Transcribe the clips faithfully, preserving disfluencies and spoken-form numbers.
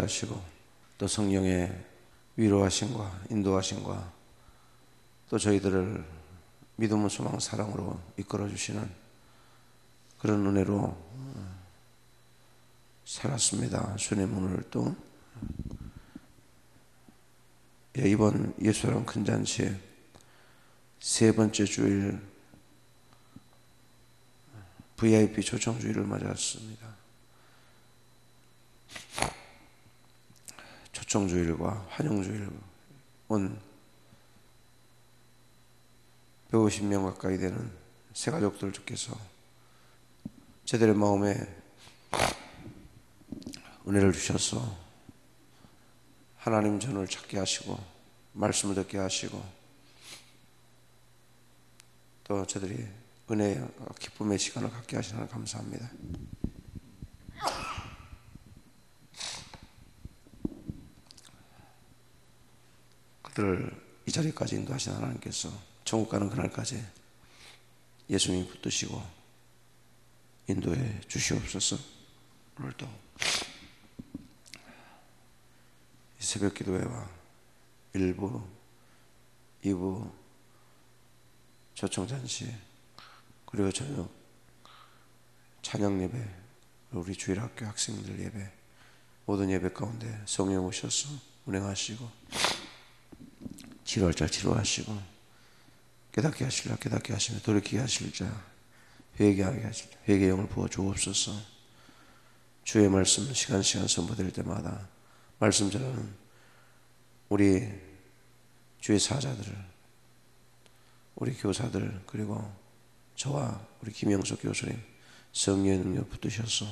하시고 또 성령의 위로하심과 인도하심과 또 저희들을 믿음의 소망 사랑으로 이끌어 주시는 그런 은혜로 살았습니다. 주님, 오늘 또 이번 예수랑 큰 잔치에 세 번째 주일 브이아이피 초청 주일을 맞았습니다. 초청 주일과 환영 주일 온 백오십 명 가까이 되는 새 가족들께서 저들의 마음에 은혜를 주셔서 하나님 전을 찾게 하시고 말씀을 듣게 하시고 또 저들이 은혜와 기쁨의 시간을 갖게 하시는 하나님 감사합니다. 그들을 이 자리까지 인도하신 하나님께서 천국 가는 그날까지 예수님이 붙드시고 인도해 주시옵소서. 오늘도 새벽 기도회와 일 부, 이 부 초청잔치 그리고 저녁 찬양 예배, 우리 주일학교 학생들 예배 모든 예배 가운데 성령 오셔서 운행하시고 치료할 자 치료하시고 깨닫게 하실 자 깨닫게 하시며 돌이키게 하실 자 회개하게 하실 자 회개의 영을 부어 주옵소서. 주의 말씀 시간 시간 선포될 때마다 말씀 전하는 우리 주의 사자들을 우리 교사들 그리고 저와 우리 김영석 교수님 성령의 능력 붙드셔서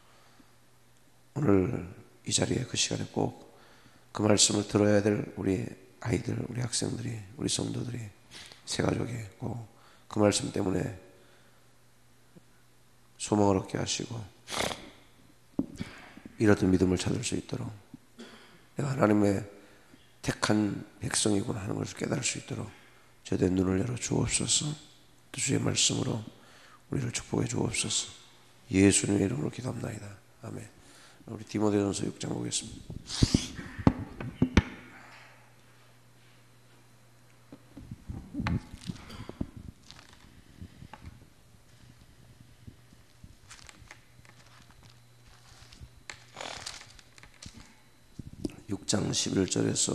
오늘 이 자리에 그 시간에 꼭 그 말씀을 들어야 될 우리 아이들 우리 학생들이 우리 성도들이 새 가족이 꼭 그 말씀 때문에 소망을 얻게 하시고 이렇듯 믿음을 찾을 수 있도록 내가 하나님의 택한 백성이구나 하는 것을 깨달을 수 있도록 저দের 눈을 열어 주옵소서. 또 주의 말씀으로 우리를 축복해 주옵소서. 예수님의 이름으로 기도합나이다. 아멘. 우리 디모데전서 육 장 보겠습니다. 육 장 십일 절에서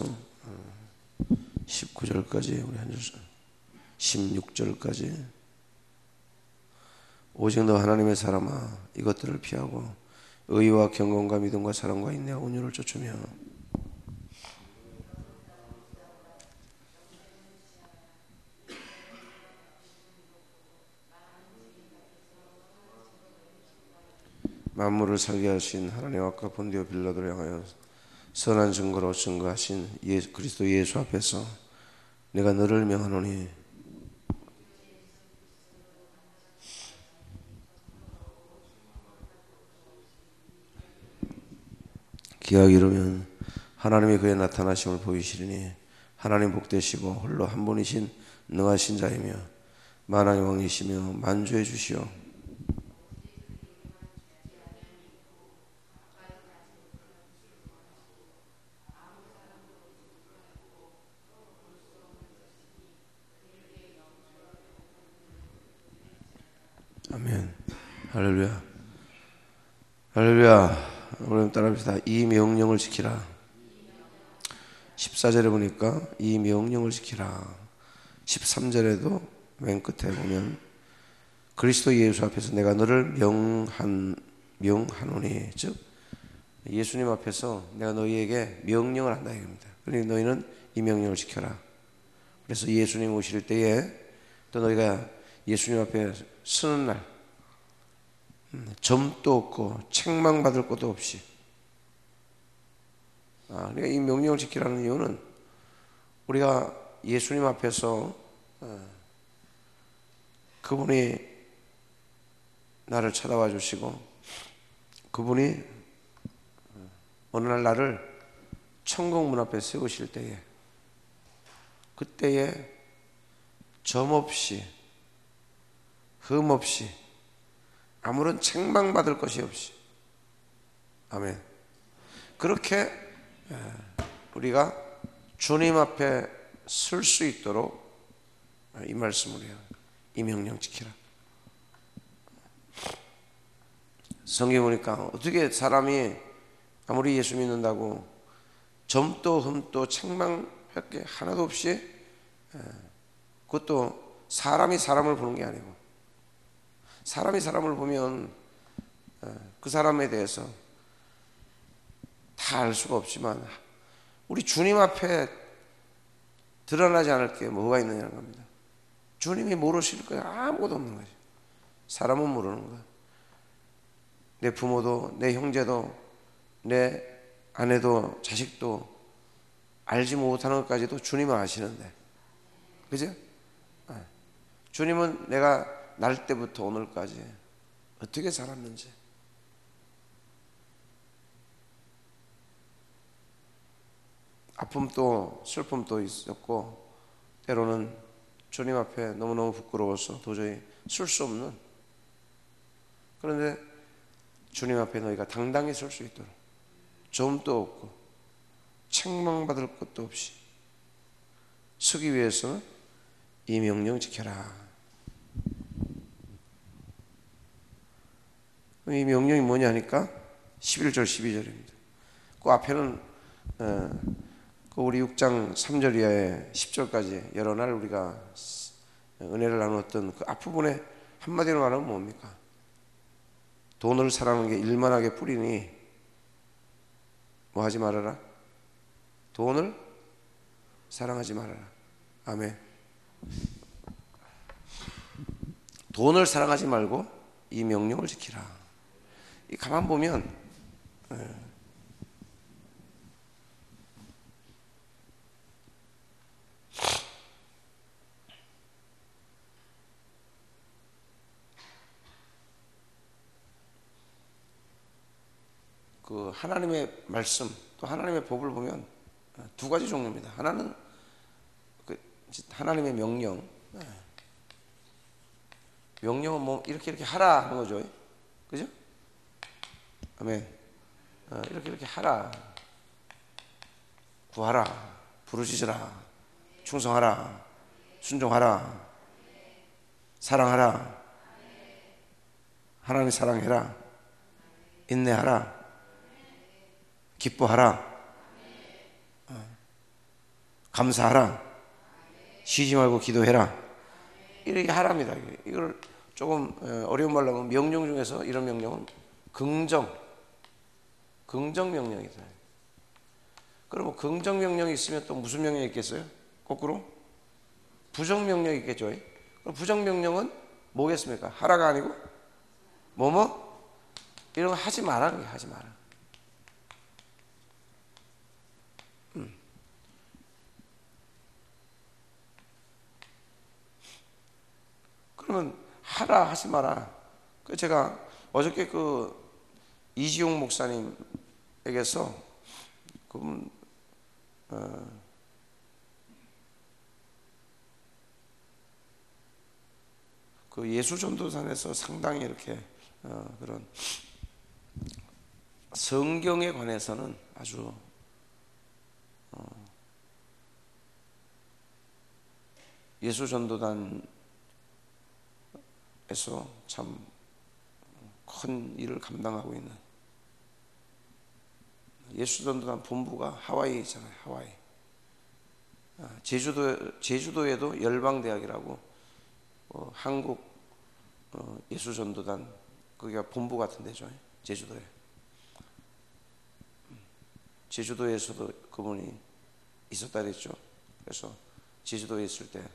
십구 절까지 우리 한 절, 십육 절까지 오직 너 하나님의 사람아 이것들을 피하고 의와 경건과 믿음과 사랑과 인내와 온유를 쫓으며 만물을 살게 하신 하나님 아까 본디오 빌라도를 향하여 선한 증거로 증거하신 예수, 그리스도 예수 앞에서 내가 너를 명하노니 기약 이르면 하나님이 그의 나타나심을 보이시리니 하나님 복되시고 홀로 한 분이신 능하신 자이며 만왕의 왕이시며 만주의 주시오 아멘. 할렐루야. 할렐루야. 우리 따라합시다. 이 명령을 지키라. 십사 절에 보니까 이 명령을 지키라. 십삼 절에도 맨 끝에 보면 그리스도 예수 앞에서 내가 너를 명한 명하노니 즉 예수님 앞에서 내가 너희에게 명령을 한다 이겁니다. 그러니 너희는 이 명령을 지켜라. 그래서 예수님 오실 때에 또 너희가 예수님 앞에 서는 날 점도 없고 책망받을 것도 없이 아, 그러니까 이 명령을 지키라는 이유는 우리가 예수님 앞에서 어, 그분이 나를 찾아와 주시고 그분이 어느 날 나를 천국 문 앞에 세우실 때에 그때에 점 없이 흠 없이 아무런 책망받을 것이 없이 아멘. 그렇게 우리가 주님 앞에 설 수 있도록 이 말씀을 해요. 이 명령 지키라. 성경 보니까 어떻게 사람이 아무리 예수 믿는다고 점도 흠도 책망할 게 하나도 없이, 그것도 사람이 사람을 보는 게 아니고, 사람이 사람을 보면 그 사람에 대해서 다 알 수가 없지만 우리 주님 앞에 드러나지 않을 게 뭐가 있느냐는 겁니다. 주님이 모르실 거야. 아무것도 없는 거죠. 사람은 모르는 거야. 내 부모도, 내 형제도, 내 아내도, 자식도 알지 못하는 것까지도 주님은 아시는데, 그죠? 주님은 내가 날 때부터 오늘까지 어떻게 살았는지, 아픔도 슬픔도 있었고, 때로는 주님 앞에 너무너무 부끄러워서 도저히 설 수 없는, 그런데 주님 앞에 너희가 당당히 설 수 있도록 점도 없고 책망받을 것도 없이 서기 위해서는 이 명령 지켜라. 이 명령이 뭐냐니까 십일 절 십이 절입니다. 그 앞에는 어, 그 우리 육 장 삼 절 이하에 십 절까지 여러 날 우리가 은혜를 나누었던 그 앞부분에 한마디로 말하면 뭡니까? 돈을 사랑하는 게 일만하게 뿌리니 뭐 하지 말아라? 돈을 사랑하지 말아라. 아멘. 돈을 사랑하지 말고 이 명령을 지키라. 이 가만 보면 그 하나님의 말씀 또 하나님의 법을 보면 두 가지 종류입니다. 하나는 그 하나님의 명령, 명령은 뭐 이렇게 이렇게 하라 하는 거죠, 그죠? 아멘. 이렇게 이렇게 하라, 구하라, 부르짖으라, 충성하라, 순종하라, 사랑하라, 하나님 사랑해라, 인내하라, 기뻐하라, 감사하라, 쉬지 말고 기도해라. 이렇게 하랍니다. 이걸 조금 어려운 말로 하면 명령 중에서 이런 명령은 긍정, 긍정 명령이다. 그러면 긍정 명령이 있으면 또 무슨 명령이 있겠어요? 거꾸로 부정 명령이 있겠죠. 그럼 부정 명령은 뭐겠습니까? 하라가 아니고 뭐뭐 이런 거 하지 마라, 그게 하지 마라. 음. 그러면 하라 하지 마라. 그 제가 어저께 그 이지용 목사님에게서 그분 어, 그 예수전도산에서 상당히 이렇게 어, 그런 성경에 관해서는 아주 어, 예수전도단에서 참 큰 일을 감당하고 있는 예수전도단 본부가 하와이에 있잖아요. 하와이. 제주도, 제주도에도 열방대학이라고 어, 한국 어, 예수전도단 거기가 본부 같은 데죠. 제주도에. 제주도에서도 그분이 있었다 그랬죠. 그래서 제주도에 있을 때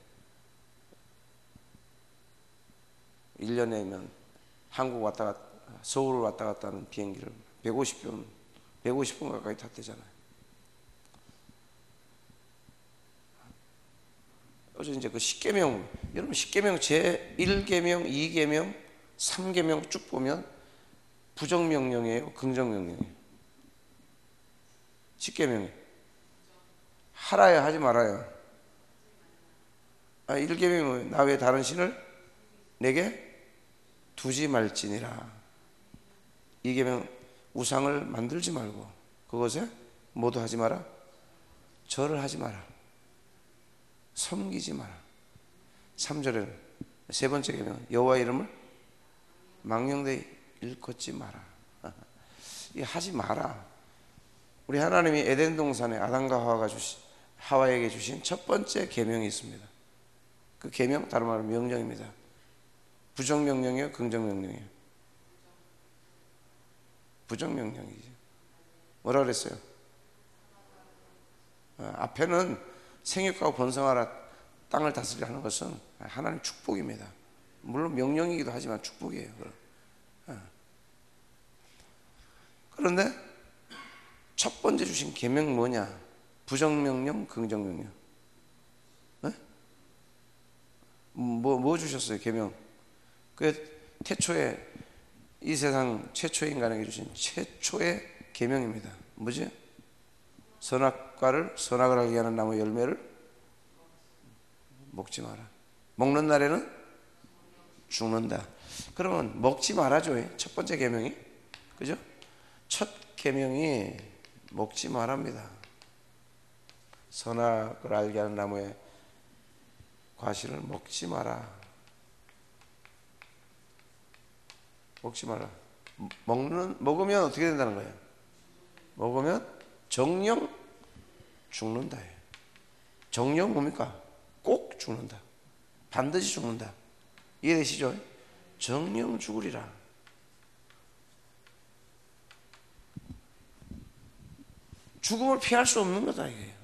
일 년에면 한국 왔다 갔다, 서울 왔다 갔다 하는 비행기를 백오십 분, 백오십 분 가까이 탔대잖아요. 어제 이제 그 십계명, 여러분 십계명 제일 계명, 이 계명, 삼 계명 쭉 보면 부정명령이에요, 긍정명령이에요? 십계명이 하라야 하지 말아요. 아, 일 계명은 나 외에 다른 신을 내게 두지 말지니라. 이 계명 우상을 만들지 말고 그것에 모두 하지 마라. 절을 하지 마라. 섬기지 마라. 삼 절에는 세 번째 계명, 여호와 이름을 망령되이 일컫지 마라. 이 하지 마라. 우리 하나님이 에덴 동산에 아담과 하와가 주신 하와에게 주신 첫 번째 계명이 있습니다. 그 계명 다른 말로 명령입니다. 부정 명령이에요, 긍정 명령이에요? 부정 명령이죠. 뭐라 그랬어요? 어, 앞에는 생육하고 번성하라, 땅을 다스리라 하는 것은 하나님 축복입니다. 물론 명령이기도 하지만 축복이에요. 어. 그런데 첫 번째 주신 계명 뭐냐? 부정명령, 긍정명령. 네? 뭐, 뭐 주셨어요, 계명? 그 태초에 이 세상 최초의 인간에게 주신 최초의 계명입니다. 뭐지? 선악과를 선악을 알게 하는 나무 열매를 먹지 마라. 먹는 날에는 죽는다. 그러면 먹지 말아줘. 첫 번째 계명이, 그죠? 첫 계명이 먹지 말랍니다. 선악을 알게 하는 나무의 과실을 먹지 마라. 먹지 마라. 먹는 먹으면 어떻게 된다는 거예요? 먹으면 정령 죽는다. 정령 뭡니까? 꼭 죽는다. 반드시 죽는다. 이해되시죠? 정령 죽으리라. 죽음을 피할 수 없는 거다 이게.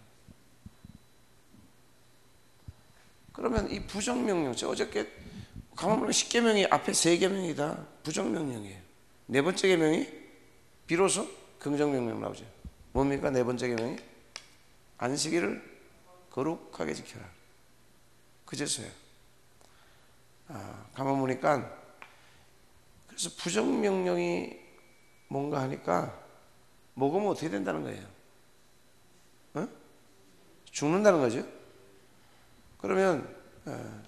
그러면 이 부정명령, 어저께 가만 보면 십계명이 앞에 세 계명이다 부정명령이에요. 네 번째 계명이 비로소 긍정명령 나오죠. 뭡니까? 네 번째 계명이 안식일을 거룩하게 지켜라. 그제서야. 아, 가만 보니까 그래서 부정명령이 뭔가 하니까 먹으면 어떻게 된다는 거예요? 어? 죽는다는 거죠. 그러면 어,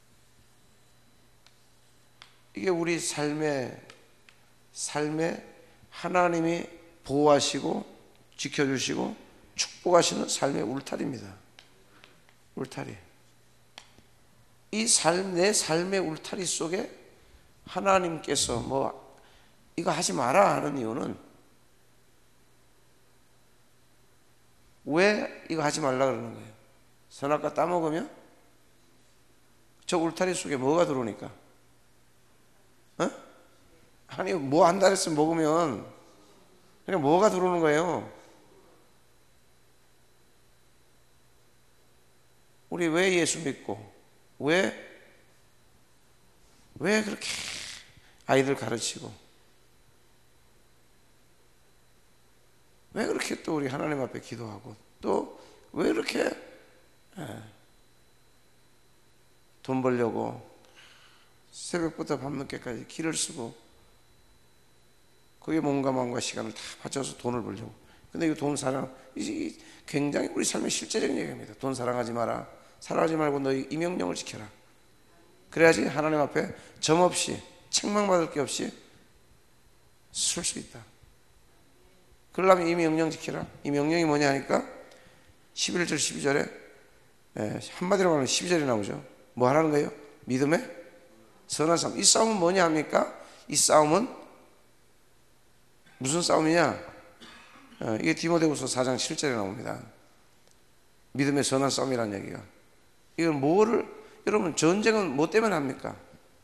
이게 우리 삶의 삶에 하나님이 보호하시고 지켜주시고 축복하시는 삶의 울타리입니다. 울타리. 이 삶, 내 삶의 울타리 속에 하나님께서 뭐 이거 하지 마라 하는 이유는 왜 이거 하지 말라 그러는 거예요? 선악과 따먹으면 저 울타리 속에 뭐가 들어오니까? 어? 아니 뭐 한다 했으면 먹으면 그냥 뭐가 들어오는 거예요? 우리 왜 예수 믿고 왜 왜 그렇게 아이들 가르치고 왜 그렇게 또 우리 하나님 앞에 기도하고 또 왜 이렇게 돈 벌려고 새벽부터 밤늦게까지 길을 쓰고 그게 몸과 마음과 시간을 다 바쳐서 돈을 벌려고. 근데 이 돈 사랑, 이 굉장히 우리 삶의 실제적인 얘기입니다. 돈 사랑하지 마라. 사랑하지 말고 너 이 명령을 지켜라. 그래야지 하나님 앞에 점 없이 책망받을 게 없이 쓸 수 있다. 그러려면 이 명령 지켜라. 이 명령이 뭐냐 하니까 십일 절 십이 절에 예, 한마디로 말하면 십이 절이 나오죠. 뭐 하라는 거예요? 믿음의 선한 싸움. 이 싸움은 뭐냐 합니까? 이 싸움은 무슨 싸움이냐? 어, 이게 디모데후서 사 장 칠 절에 나옵니다. 믿음의 선한 싸움이라는 얘기가. 이건 뭐를 여러분 전쟁은 뭐 때문에 합니까?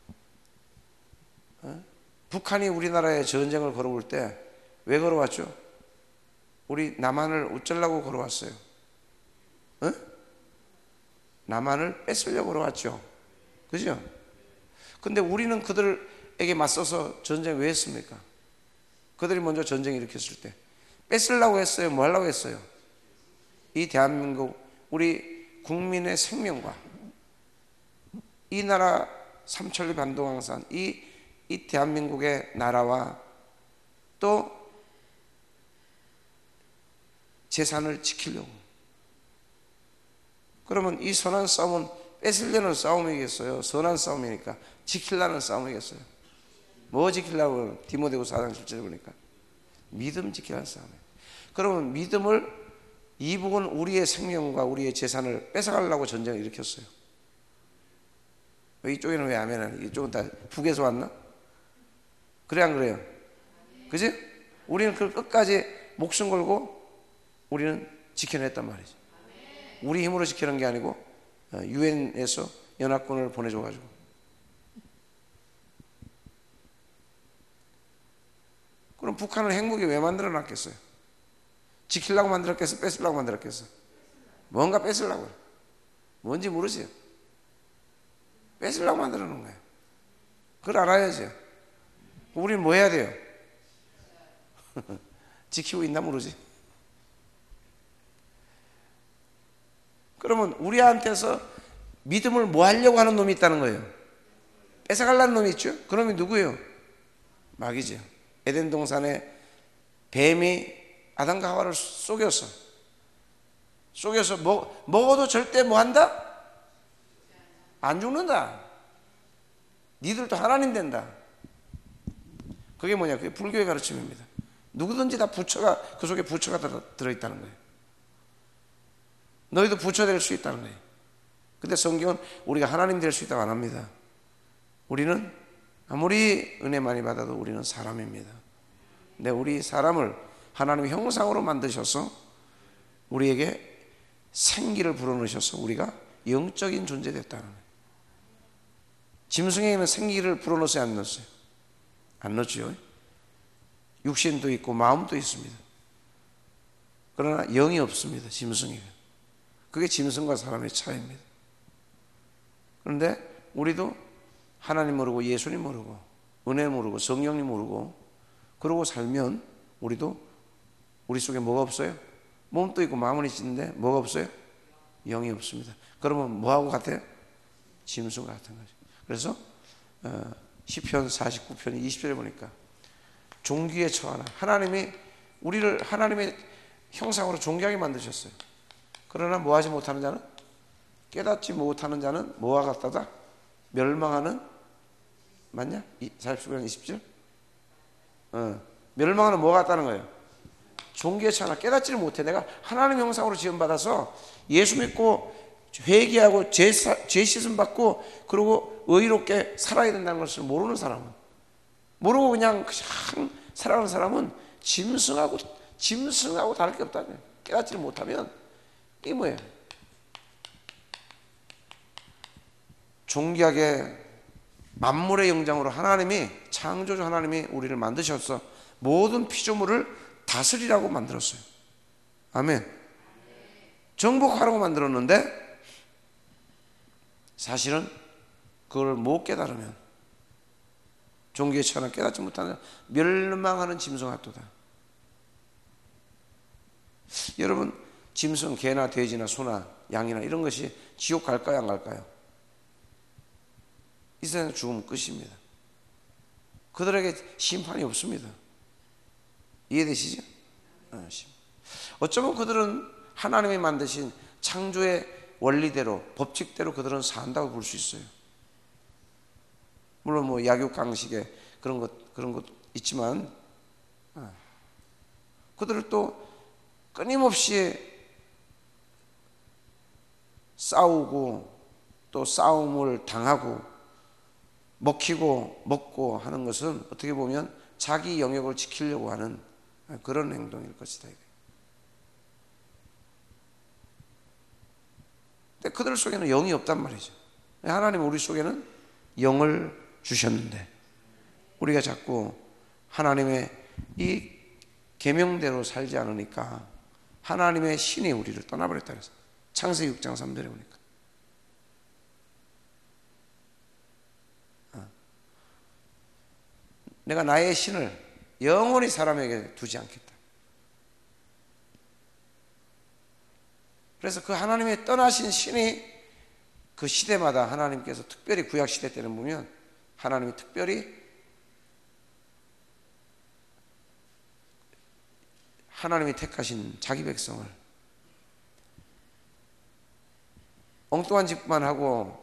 어? 북한이 우리나라에 전쟁을 걸어올 때 왜 걸어왔죠? 우리 남한을 어쩌려고 걸어왔어요? 어? 남한을 뺏으려고 걸어왔죠. 그죠? 근데 우리는 그들에게 맞서서 전쟁 왜 했습니까? 그들이 먼저 전쟁 일으켰을 때 뺏으려고 했어요? 뭐 하려고 했어요? 이 대한민국 우리 국민의 생명과 이 나라 삼천리 반동강산 이, 이 대한민국의 나라와 또 재산을 지키려고. 그러면 이 선한 싸움은 뺏으려는 싸움이겠어요? 선한 싸움이니까 지키려는 싸움이겠어요? 뭐 지키려고? 디모데후서 사 장 칠 절에 보니까 믿음 지키라는 싸움이에요. 그러면 믿음을, 이북은 우리의 생명과 우리의 재산을 뺏어가려고 전쟁을 일으켰어요. 이쪽에는 왜 아멘 안 해? 이쪽은 다 북에서 왔나? 그래 안 그래요? 그지? 우리는 그 끝까지 목숨 걸고 우리는 지켜냈단 말이지. 우리 힘으로 지켜낸 게 아니고 유엔에서 연합군을 보내줘가지고. 그럼 북한을 핵무기 왜 만들어 놨겠어요? 지키려고 만들었겠어? 뺏으려고 만들었겠어? 뭔가 뺏으려고. 뭔지 모르지. 뺏으려고 만들어 놓은 거예요. 그걸 알아야죠. 우리는 뭐 해야 돼요? 지키고 있나 모르지. 그러면 우리한테서 믿음을 뭐 하려고 하는 놈이 있다는 거예요? 뺏어가려는 놈이 있죠? 그 놈이 누구예요? 마귀죠. 에덴 동산에 뱀이 아담과 하와를 속였어. 속여서 먹, 먹어도 절대 뭐 한다? 안 죽는다. 니들도 하나님 된다. 그게 뭐냐? 그게 불교의 가르침입니다. 누구든지 다 부처가, 그 속에 부처가 들어, 들어있다는 거예요. 너희도 부처 될 수 있다는 거예요. 근데 성경은 우리가 하나님 될 수 있다고 안 합니다. 우리는 아무리 은혜 많이 받아도 우리는 사람입니다. 근데 우리 사람을 하나님의 형상으로 만드셔서 우리에게 생기를 불어넣으셔서 우리가 영적인 존재 됐다는 거예요. 짐승에게는 생기를 불어넣었어요, 안 넣었어요? 안 넣었죠. 육신도 있고 마음도 있습니다. 그러나 영이 없습니다, 짐승에게. 그게 짐승과 사람의 차이입니다. 그런데 우리도 하나님 모르고 예수님 모르고 은혜 모르고 성령님 모르고 그러고 살면 우리도 우리 속에 뭐가 없어요? 몸도 있고 마음은 있는데 뭐가 없어요? 영이 없습니다. 그러면 뭐하고 같아요? 짐승과 같은 거죠. 그래서 어, 시편 사십구 편 이십 절에 보니까 종기에 처하나, 하나님이 우리를 하나님의 형상으로 존귀하게 만드셨어요. 그러나 뭐하지 못하는 자는, 깨닫지 못하는 자는 뭐와 같다다? 멸망하는, 맞냐? 사십구 편 이십 절? 어, 멸망하는 뭐가 같다는 거예요? 종기에 처하나, 깨닫지를 못해. 내가 하나님 형상으로 지음받아서 예수 믿고 회개하고 죄, 죄 씻음 받고 그리고 의롭게 살아야 된다는 것을 모르는 사람은, 모르고 그냥 그냥 살아가는 사람은 짐승하고 짐승하고 다를 게 없다는 거예요. 깨닫지를 못하면 이게 뭐예요? 존귀하게 만물의 영장으로 하나님이, 창조주 하나님이 우리를 만드셔서 모든 피조물을 다스리라고 만들었어요. 아멘. 정복하라고 만들었는데 사실은 그걸 못 깨달으면, 종기에 처하나 깨닫지 못하는 멸망하는 짐승 같도다. 여러분, 짐승, 개나 돼지나 소나 양이나 이런 것이 지옥 갈까요, 안 갈까요? 이 세상에 죽으면 끝입니다. 그들에게 심판이 없습니다. 이해되시죠? 어쩌면 그들은 하나님이 만드신 창조의 원리대로, 법칙대로 그들은 산다고 볼 수 있어요. 물론 뭐 약육강식에 그런 것, 그런 것도 있지만, 그들을 또 끊임없이 싸우고 또 싸움을 당하고 먹히고 먹고 하는 것은 어떻게 보면 자기 영역을 지키려고 하는 그런 행동일 것이다. 근데 그들 속에는 영이 없단 말이죠. 하나님은 우리 속에는 영을 주셨는데 우리가 자꾸 하나님의 이 계명대로 살지 않으니까 하나님의 신이 우리를 떠나버렸다 그래서 창세기 육 장 삼 절에 보니까 내가 나의 신을 영원히 사람에게 두지 않겠다. 그래서 그 하나님의 떠나신 신이 그 시대마다 하나님께서 특별히 구약 시대 때는 보면 하나님이 특별히 하나님이 택하신 자기 백성을 엉뚱한 짓만 하고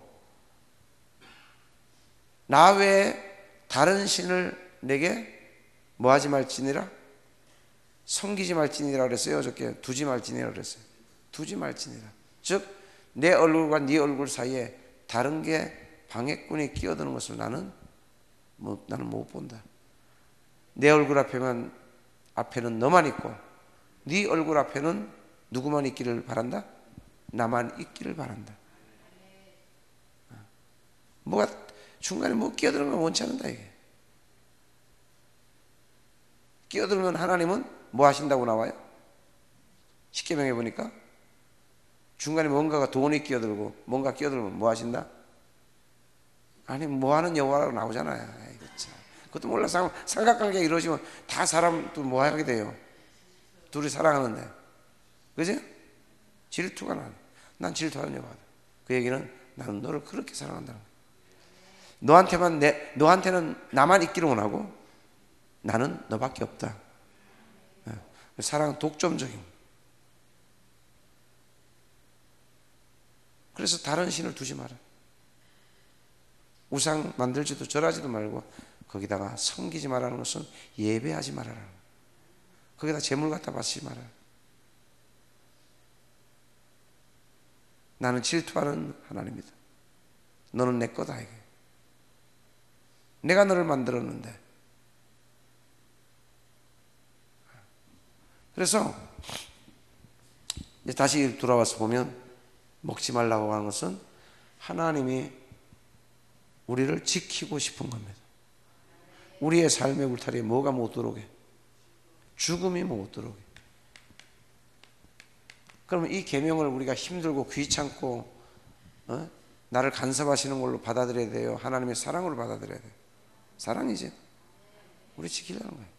나 외에 다른 신을 내게 뭐하지 말지니라 섬기지 말지니라 그랬어요. 어저께 두지 말지니라 그랬어요. 두지 말지니라. 즉 내 얼굴과 네 얼굴 사이에 다른 게 방해꾼이 끼어드는 것을 나는 뭐, 나는 못 본다. 내 얼굴 앞에만 앞에는 너만 있고 네 얼굴 앞에는 누구만 있기를 바란다? 나만 있기를 바란다. 뭐가 중간에 뭐 끼어드는 건 원치 않는다 이게. 끼어들면 하나님은 뭐 하신다고 나와요? 십계명에 보니까 중간에 뭔가가 돈이 끼어들고 뭔가 끼어들면 뭐 하신다? 아니 뭐 하는 여호와라고 나오잖아요. 아이고 참. 그것도 몰라. 삼각관계가 이루어지면 다 사람 또 뭐 하게 돼요? 둘이 사랑하는데 그지? 질투가 나. 난 질투하는 여호와다. 그 얘기는 나는 너를 그렇게 사랑한다는 거야. 너한테만 내 너한테는 나만 있기를 원하고 나는 너밖에 없다. 사랑은 독점적인. 그래서 다른 신을 두지 마라. 우상 만들지도 절하지도 말고 거기다가 섬기지 말라는 것은 예배하지 말아라. 거기다 재물 갖다 바치지 마라. 나는 질투하는 하나님이다. 너는 내 거다 이게. 내가 너를 만들었는데. 그래서 이제 다시 돌아와서 보면 먹지 말라고 하는 것은 하나님이 우리를 지키고 싶은 겁니다. 우리의 삶의 울타리에 뭐가 못 들어오게? 죽음이 못 들어오게. 그러면 이 계명을 우리가 힘들고 귀찮고 어? 나를 간섭하시는 걸로 받아들여야 돼요? 하나님의 사랑으로 받아들여야 돼요? 사랑이지. 우리 지키려는 거예요.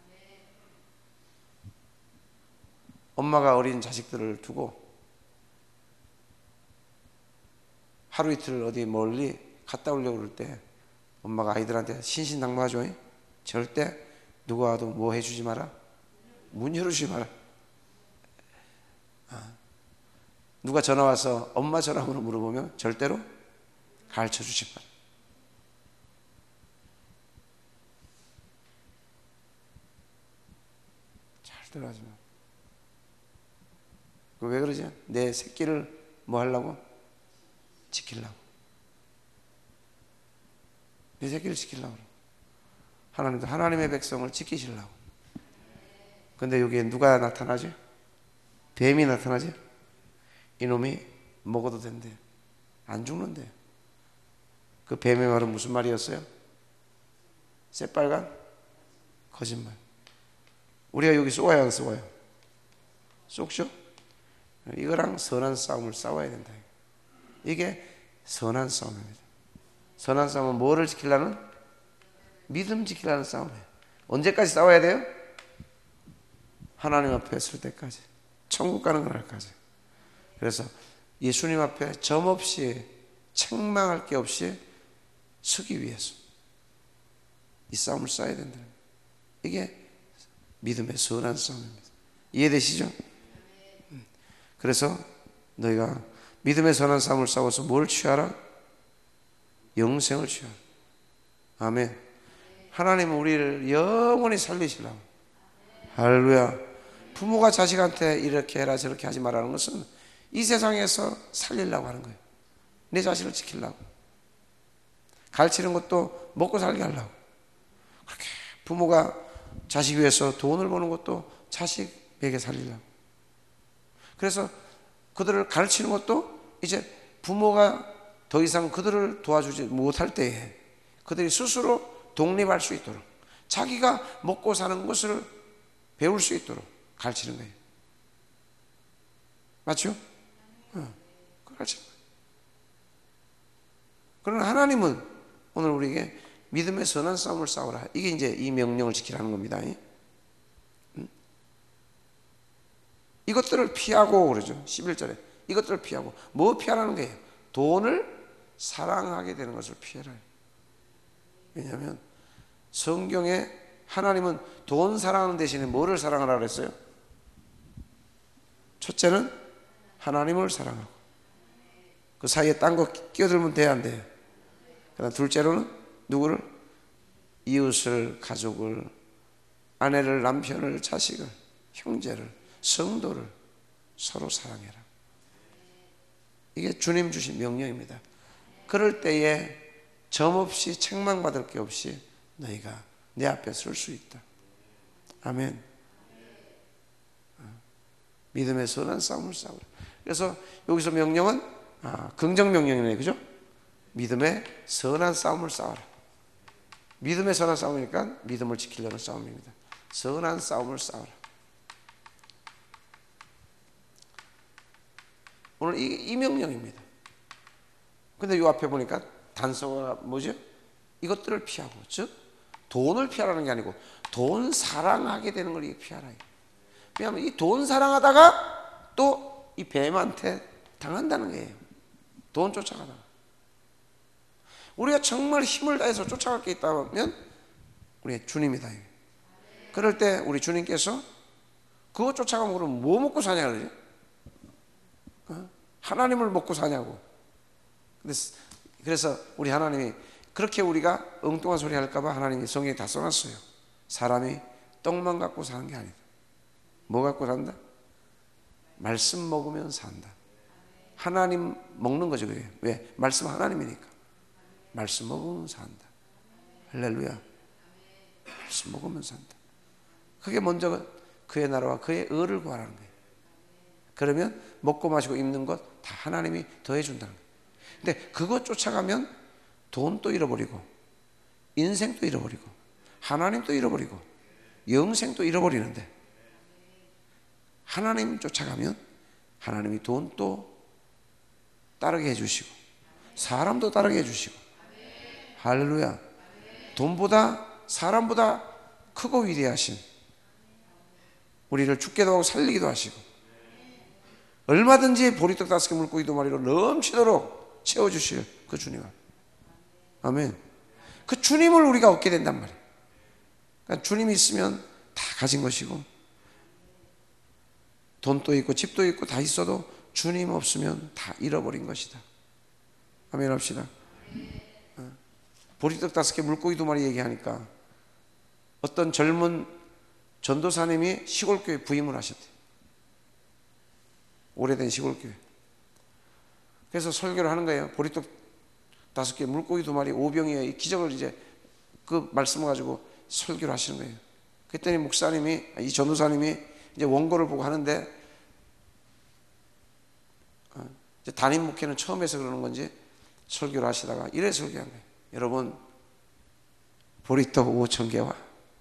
엄마가 어린 자식들을 두고 하루 이틀 어디 멀리 갔다 오려고 그럴 때 엄마가 아이들한테 신신당부하죠. 절대 누가 와도 뭐 해주지 마라? 문 열어주지 마라. 아. 누가 전화 와서 엄마 전화번호 물어보면 절대로 가르쳐주지 마라. 절대로 하지 마. 왜 그러지? 내 새끼를 뭐 하려고? 지키려고. 내 새끼를 지키려고. 하나님도 하나님의 백성을 지키시려고. 근데 여기에 누가 나타나지? 뱀이 나타나지? 이놈이 먹어도 된대. 안 죽는데. 그 뱀의 말은 무슨 말이었어요? 새빨간 거짓말. 우리가 여기 쏘아야 안 쏘아요? 쏘죠? 이거랑 선한 싸움을 싸워야 된다. 이게 선한 싸움입니다. 선한 싸움은 뭐를 지키려는? 믿음 지키려는 싸움이에요. 언제까지 싸워야 돼요? 하나님 앞에 설 때까지. 천국 가는 그날까지. 그래서 예수님 앞에 점 없이 책망할 게 없이 서기 위해서 이 싸움을 싸워야 된다. 이게 믿음의 선한 싸움입니다. 이해되시죠? 그래서 너희가 믿음의 선한 싸움을 싸워서 뭘 취하라? 영생을 취하라. 아멘. 하나님은 우리를 영원히 살리시려고. 할렐루야. 부모가 자식한테 이렇게 해라 저렇게 하지 말라는 것은 이 세상에서 살리려고 하는 거예요. 내 자식을 지키려고. 가르치는 것도 먹고 살게 하려고. 그렇게 부모가 자식 위해서 돈을 버는 것도 자식에게 살리려고. 그래서 그들을 가르치는 것도 이제 부모가 더 이상 그들을 도와주지 못할 때에 그들이 스스로 독립할 수 있도록 자기가 먹고 사는 것을 배울 수 있도록 가르치는 거예요. 맞죠? 어, 가르치는 거예요. 그러나 하나님은 오늘 우리에게 믿음의 선한 싸움을 싸우라. 이게 이제 이 명령을 지키라는 겁니다. 응? 이것들을 피하고 그러죠. 십일 절에 이것들을 피하고 뭐 피하라는 거예요? 돈을 사랑하게 되는 것을 피해라. 왜냐하면 성경에 하나님은 돈 사랑하는 대신에 뭐를 사랑하라 그랬어요? 첫째는 하나님을 사랑하고 그 사이에 딴 거 끼어들면 돼야 안 돼요. 그다음 둘째로는 누구를? 이웃을, 가족을, 아내를, 남편을, 자식을 형제를, 성도를 서로 사랑해라. 이게 주님 주신 명령입니다. 그럴 때에 점없이 책망받을 게 없이 너희가 내 앞에 설 수 있다. 아멘. 믿음의 선한 싸움을 싸우라. 그래서 여기서 명령은 아, 긍정 명령이네, 그죠? 믿음의 선한 싸움을 싸워라. 믿음의 선한 싸움이니까 믿음을 지키려는 싸움입니다. 선한 싸움을 싸워라. 오늘 이, 이 명령입니다. 근데 이 앞에 보니까 단서가 뭐죠? 이것들을 피하고, 즉 돈을 피하라는 게 아니고 돈 사랑하게 되는 걸 피하라. 왜냐하면 이 돈 사랑하다가 또 이 뱀한테 당한다는 거예요. 돈 쫓아가다가. 우리가 정말 힘을 다해서 쫓아갈 게 있다면 우리 주님이다. 그럴 때 우리 주님께서 그거 쫓아가면 그럼 뭐 먹고 사냐 그러죠? 어? 하나님을 먹고 사냐고. 그래서 우리 하나님이 그렇게 우리가 엉뚱한 소리 할까봐 하나님이 성경에 다 써놨어요. 사람이 떡만 갖고 사는 게 아니다. 뭐 갖고 산다? 말씀 먹으면 산다. 하나님 먹는 거죠. 그게. 왜? 말씀 하나님이니까. 말씀 먹으면 산다. 할렐루야. 말씀 먹으면 산다. 그게 먼저 그의 나라와 그의 의를 구하라는 거예요. 그러면 먹고 마시고 입는 것 다 하나님이 더해준다는 거예요. 근데 그거 쫓아가면 돈도 잃어버리고 인생도 잃어버리고 하나님도 잃어버리고 영생도 잃어버리는데, 하나님 쫓아가면 하나님이 돈도 따르게 해주시고 사람도 따르게 해주시고, 할렐루야. 돈보다 사람보다 크고 위대하신, 우리를 죽게도 하고 살리기도 하시고 얼마든지 보리떡 다섯 개 물고기 두 마리로 넘치도록 채워주실 그 주님. 아멘. 그 주님을 우리가 얻게 된단 말이에요. 그러니까 주님이 있으면 다 가진 것이고, 돈도 있고 집도 있고 다 있어도 주님 없으면 다 잃어버린 것이다. 아멘 합시다. 보리떡 다섯 개 물고기 두 마리 얘기하니까 어떤 젊은 전도사님이 시골교회 부임을 하셨대요. 오래된 시골교회. 그래서 설교를 하는 거예요. 보리떡 다섯 개 물고기 두 마리 오병이어의 이 기적을 이제 그 말씀을 가지고 설교를 하시는 거예요. 그랬더니 목사님이, 이 전도사님이 이제 원고를 보고 하는데, 이제 담임 목회는 처음 해서 그러는 건지 설교를 하시다가 이래 설교한 거예요. 여러분, 보리떡 오천 개와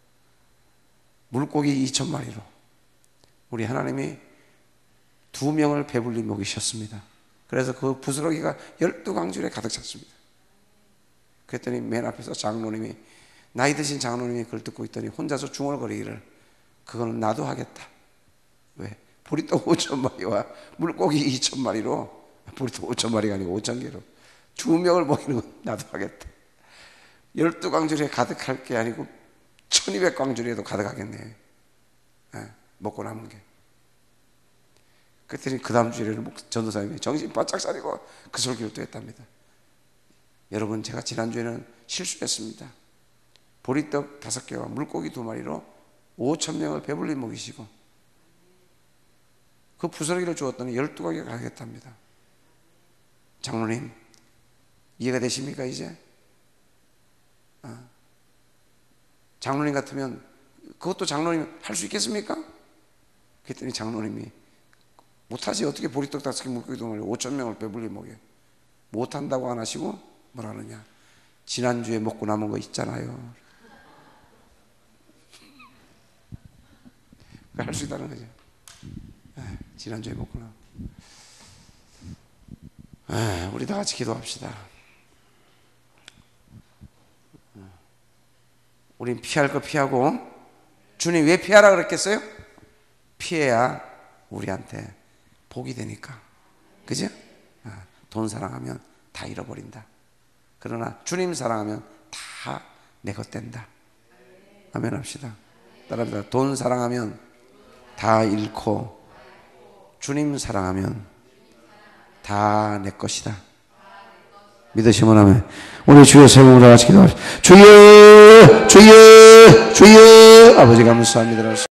물고기 이천 마리로 우리 하나님이 두 명을 배불리 먹이셨습니다. 그래서 그 부스러기가 열두 강줄에 가득 찼습니다. 그랬더니 맨 앞에서 장로님이, 나이 드신 장로님이 그걸 듣고 있더니 혼자서 중얼거리기를, 그거는 나도 하겠다. 왜? 보리떡 오천 마리와 물고기 이천 마리로, 보리떡 오천 마리가 아니고 오천 개로 두 명을 먹이는 건 나도 하겠다. 열두 강줄에 가득할 게 아니고 천이백 강줄에도 가득하겠네. 네, 먹고 남은 게. 그랬더니 그 다음 주에는 전도사님이 정신 바짝 차리고 그 설교를 또 했답니다. 여러분, 제가 지난주에는 실수했습니다. 보리떡 다섯 개와 물고기 두 마리로 오천 명을 배불리 먹이시고 그 부스러기를 주었더니 열두 가게가 가겠답니다. 장로님, 이해가 되십니까 이제? 아. 장로님 같으면 그것도 장로님 할 수 있겠습니까? 그랬더니 장로님이, 못하지. 어떻게 보리떡 다섯 개 물고기 두 마리 오천 명을 배불리 먹여. 못한다고 안 하시고 뭐라 하느냐, 지난주에 먹고 남은 거 있잖아요. 할 수 있다는 거죠. 아, 지난주에 먹고 남. 아, 우리 다 같이 기도합시다. 우린 피할 거 피하고, 주님 왜 피하라 그랬겠어요? 피해야 우리한테 복이 되니까. 그죠? 아, 돈 사랑하면 다 잃어버린다. 그러나 주님 사랑하면 다 내 것 된다. 아멘 합시다. 따라합시다. 돈 사랑하면 다 잃고, 주님 사랑하면 다 내 것이다. 믿으시면 하면 우리 주여 세 번으로 같이 기도합시다. 주여 주여 주여. 아버지 감사합니다.